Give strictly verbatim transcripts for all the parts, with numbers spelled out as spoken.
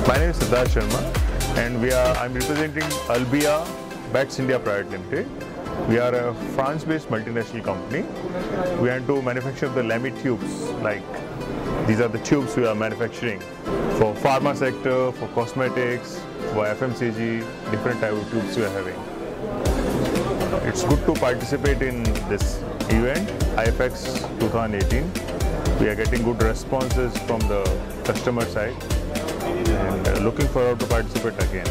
My name is Siddharth Sharma, and we are. I'm representing Albia Bats India Private Limited. We are a France-based multinational company. We want to manufacture the lamy tubes. Like these are the tubes we are manufacturing for pharma sector, for cosmetics, for F M C G, different type of tubes we are having. It's good to participate in this event, iPHEX twenty eighteen. We are getting good responses from the customer side and uh, looking forward to participate again.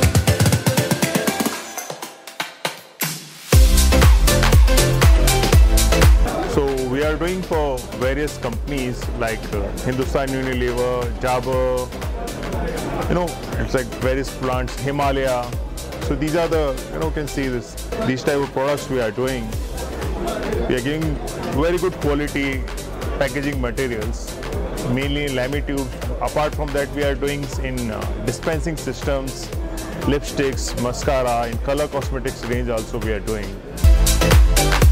So we are doing for various companies like uh, Hindustan Unilever, Jabber, you know, it's like various plants, Himalaya. So these are the, you know, you can see this, these type of products we are doing. We are giving very good quality packaging materials, mainly in lamy tubes. Apart from that, we are doing in uh, dispensing systems, lipsticks, mascara, in color cosmetics range also we are doing.